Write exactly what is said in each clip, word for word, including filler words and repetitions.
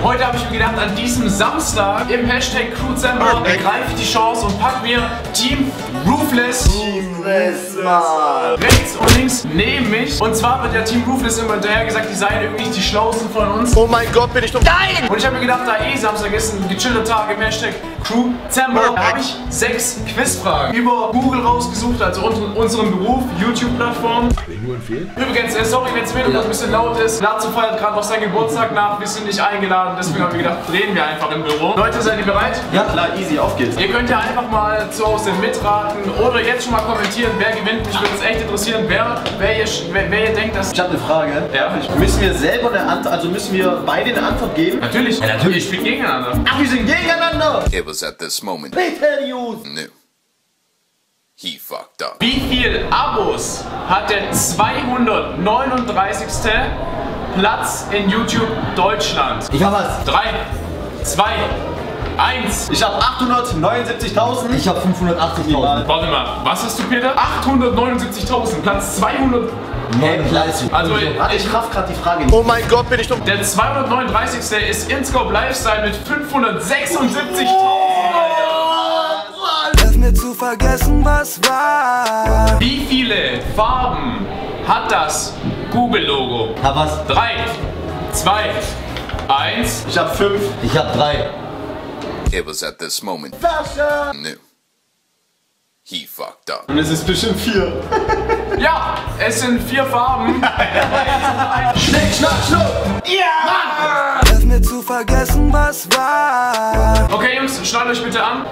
Heute habe ich mir gedacht, an diesem Samstag im Hashtag Crewdecember ergreife ich die Chance und pack mir Team Ruthless Ruthless, Mann. rechts und links neben mich. Und zwar wird der Team Ruthless immer hinterher gesagt, die seien irgendwie die Schlausten von uns. Oh mein Gott, bin ich dumm. Nein! Und ich habe mir gedacht, da eh Samstag ist ein gechillter Tag im Hashtag Crewdecember, da habe ich sechs Quizfragen über Google rausgesucht, also unseren Beruf, YouTube-Plattform. Übrigens, äh, sorry, wenn es mir ein bisschen laut ist. Natsu feiert gerade noch seinen Geburtstag nach, wir sind nicht eingeladen, deswegen haben wir gedacht, drehen wir einfach im Büro. Leute, seid ihr bereit? Ja klar, easy, auf geht's. Ihr könnt ja einfach mal zu Hause mitraten oder jetzt schon mal kommentieren, wer gewinnt. Mich würde es echt interessieren, wer, wer, ihr, wer, wer ihr denkt, dass... Ich habe eine Frage. Ja? Müssen wir selber eine Antwort, also müssen wir beide eine Antwort geben? Natürlich. Ja, natürlich. Ich spiele gegeneinander. Ach, wir sind gegeneinander! It was at this moment Peterius! knew he fucked up. Wie viel Abos hat der zweihundertneununddreißigste Platz in YouTube Deutschland? Ich hab was. drei, zwei, eins. Ich hab achthundertneunundsiebzigtausend. Ich hab fünfhundertachtzigtausend. Warte mal, was hast du, Peter? achthundertneunundsiebzigtausend, Platz zweihundert. neununddreißig. Also ich, ich, ich raff grad die Frage nicht. Oh mein Gott, bin ich dumm. Der zweihundertneununddreißigste ist InScope Lifestyle mit fünfhundertsechsundsiebzigtausend. Hilf mir zu vergessen, was war. Wie viele Farben hat das Google-Logo? Hab was. drei, zwei, eins. Ich hab fünf. Ich hab drei. It was at this moment Sascha! knew he fucked up. Und es ist bestimmt vier. Ja, es sind vier Farben. Schnick, schnack, schnuck! Ja! Hilf mir zu vergessen, was war. Okay, Jungs, schnallt euch bitte an.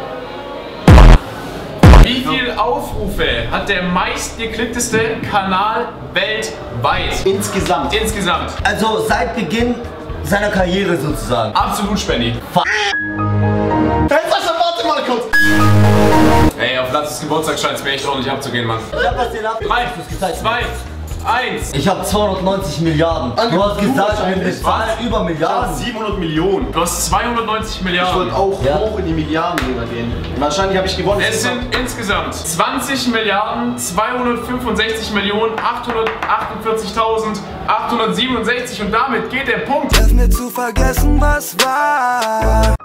Wie viele Aufrufe hat der meistgeklickteste Kanal weltweit? Insgesamt. Insgesamt. Also seit Beginn seiner Karriere sozusagen. Absolut, Spenny. Hey Sascha, warte mal kurz! Ey, auf Latzes Geburtstag scheint es mir echt ordentlich abzugehen, Mann. Ich hab was dir ab. drei, zwei, eins. Ich hab zweihundertneunzig Milliarden. Du hast gesagt, eine Zahl über Milliarden. siebenhundert Millionen. Du hast zweihundertneunzig Ich Milliarden. wollte auch Ja. hoch in die Milliarden gehen. Wahrscheinlich habe ich gewonnen. Es sind insgesamt zwanzig Milliarden zweihundertfünfundsechzig Millionen achthundertachtundvierzigtausendachthundertsiebenundsechzig und damit geht der Punkt. Hilf mir zu vergessen, was war.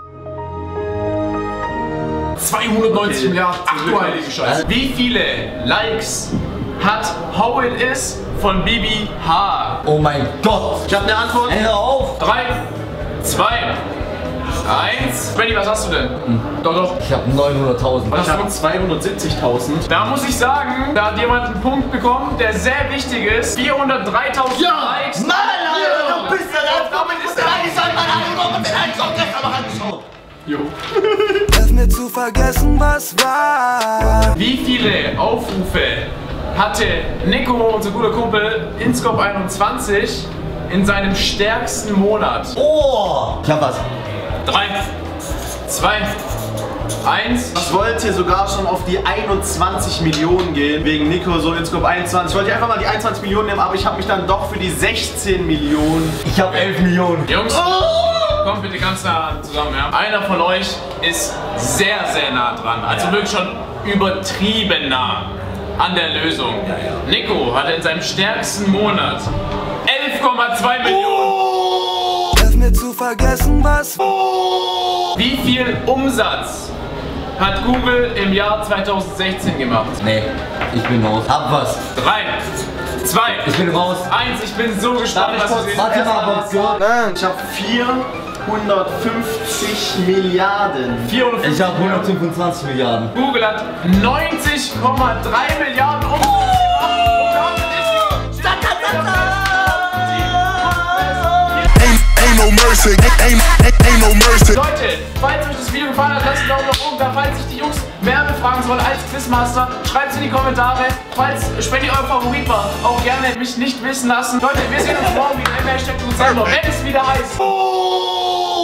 zweihundertneunzig Okay. Milliarden. Ach du heilige Scheiße. Wie viele Likes hat How It Is von Bibi H? Oh mein Gott. Ich habe eine Antwort. Ey, hör auf. drei, zwei, eins. Benny, was hast du denn? Hm. Doch, doch. Ich hab neunhunderttausend. Was Ich hast habe du? zweihundertsiebzigtausend. Da muss ich sagen, da hat jemand einen Punkt bekommen, der sehr wichtig ist. vierhundertdreitausend Likes. Mann, Alter, du bist der Damit ist der Jo. Hilf mir zu vergessen, was war. Wie viele Aufrufe hatte Nico, unser guter Kumpel, InScope einundzwanzig in seinem stärksten Monat? Oh. Ich hab was. drei, zwei, eins. Ich wollte sogar schon auf die einundzwanzig Millionen gehen, wegen Nico, so InScope einundzwanzig. Ich wollte einfach mal die einundzwanzig Millionen nehmen, aber ich habe mich dann doch für die sechzehn Millionen. Ich hab elf Millionen. Jungs, kommt bitte ganz nah zusammen, ja? Einer von euch ist sehr, sehr nah dran. Also wirklich schon übertrieben nah an der Lösung. Nico hatte in seinem stärksten Monat elf Komma zwei Millionen. Hilf mir zu vergessen, was war. Wie viel Umsatz hat Google im Jahr zweitausendsechzehn gemacht? Nee, ich bin raus. Hab was. drei, zwei, Ich bin raus. eins. Ich bin so gespannt, Darf ich was du kurz- siehst. warte mal, was gehört? Nein, ich habe vierhundertfünfzig Milliarden. vierhundertfünfzig Ich hab hundertfünfundzwanzig Milliarden. Google hat neunzig Komma drei Milliarden Umsatz gemacht. Und damit ist die- Ain't no mercy, ain't, ain't, ain't no mercy. Leute, falls euch das Video gefallen hat, lasst einen Daumen nach oben da. Falls sich die Jungs mehr befragen sollen als Quizmaster, schreibt es in die Kommentare. Falls Spenny euer Favorit war, auch gerne mich nicht wissen lassen. Leute, wir sehen uns morgen wieder im Hashtag Crewdecember, wenn es wieder heißt.